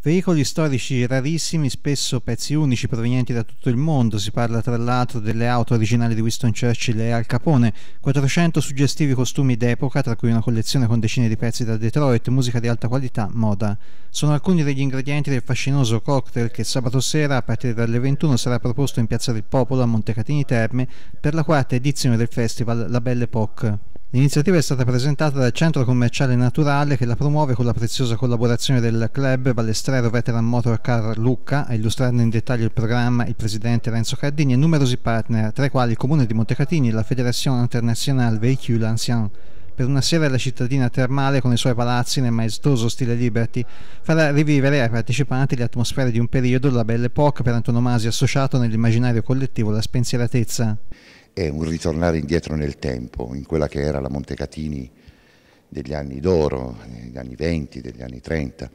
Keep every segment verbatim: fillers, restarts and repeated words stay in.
Veicoli storici rarissimi, spesso pezzi unici provenienti da tutto il mondo. Si parla tra l'altro delle auto originali di Winston Churchill e Al Capone, quattrocento suggestivi costumi d'epoca, tra cui una collezione con decine di pezzi da Detroit, musica di alta qualità, moda. Sono alcuni degli ingredienti del fascinoso cocktail che sabato sera, a partire dalle ventuno, sarà proposto in Piazza del Popolo a Montecatini Terme per la quarta edizione del festival La Belle Époque. L'iniziativa è stata presentata dal Centro Commerciale Naturale, che la promuove con la preziosa collaborazione del Club Balestrero Veteran Motor Car Lucca. A illustrarne in dettaglio il programma il presidente Renzo Cardini e numerosi partner, tra i quali il Comune di Montecatini e la Fédération Internationale Véhicules Anciens. Per una sera la cittadina termale, con i suoi palazzi nel maestoso stile Liberty, farà rivivere ai partecipanti le atmosfere di un periodo, la Belle Époque, per antonomasia associato nell'immaginario collettivo alla spensieratezza. È un ritornare indietro nel tempo, in quella che era la Montecatini degli anni d'oro, degli anni venti, degli anni trenta,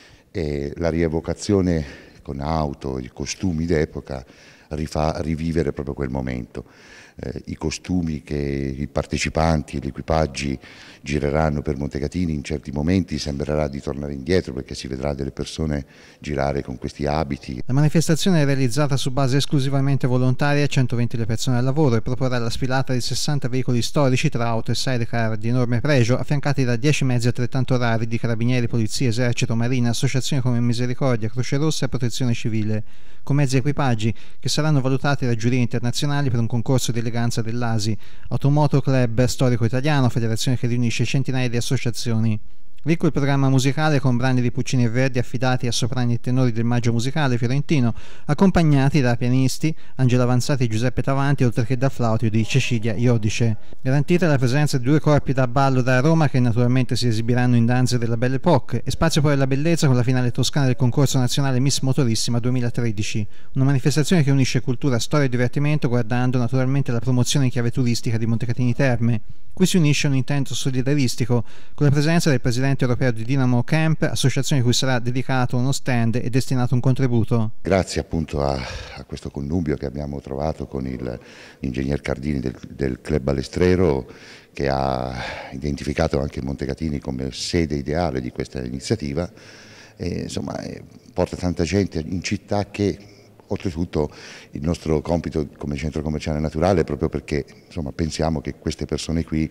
e la rievocazione con auto, i costumi d'epoca rifà rivivere proprio quel momento. Eh, I costumi che i partecipanti e gli equipaggi gireranno per Montecatini in certi momenti sembrerà di tornare indietro, perché si vedrà delle persone girare con questi abiti. La manifestazione è realizzata su base esclusivamente volontaria, centoventi le persone al lavoro, e proporrà la sfilata di sessanta veicoli storici tra auto e sidecar di enorme pregio, affiancati da dieci mezzi altrettanto rari di carabinieri, polizia, esercito, marina, associazioni come Misericordia, Croce Rossa e Protezione Civile, con mezzi e equipaggi che saranno valutati da giurie internazionali per un concorso di eleganza dell'A S I, Automoto Club Storico Italiano, federazione che riunisce centinaia di associazioni. Ricco il programma musicale, con brani di Puccini e Verdi affidati a soprani e tenori del Maggio Musicale fiorentino, accompagnati da pianisti Angelo Avanzati e Giuseppe Tavanti, oltre che da flauti di Cecilia Iodice. Garantita la presenza di due corpi da ballo da Roma, che naturalmente si esibiranno in danze della Belle Époque, e spazio poi alla bellezza con la finale toscana del concorso nazionale Miss Motorissima duemilatredici, una manifestazione che unisce cultura, storia e divertimento, guardando naturalmente la promozione in chiave turistica di Montecatini Terme. Qui si unisce un intento solidaristico, con la presenza del presidente europeo di Dynamo Camp, associazione a cui sarà dedicato uno stand e destinato un contributo. Grazie appunto a, a questo connubio che abbiamo trovato con il, l'ingegner Cardini del, del Club Balestrero, che ha identificato anche Montecatini come sede ideale di questa iniziativa, e, insomma, eh, porta tanta gente in città che... Oltretutto il nostro compito come centro commerciale naturale è proprio perché, insomma, pensiamo che queste persone qui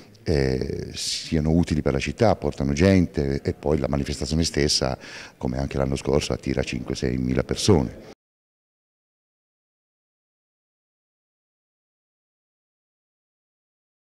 eh, siano utili per la città, portano gente, e poi la manifestazione stessa, come anche l'anno scorso, attira cinque sei mila persone.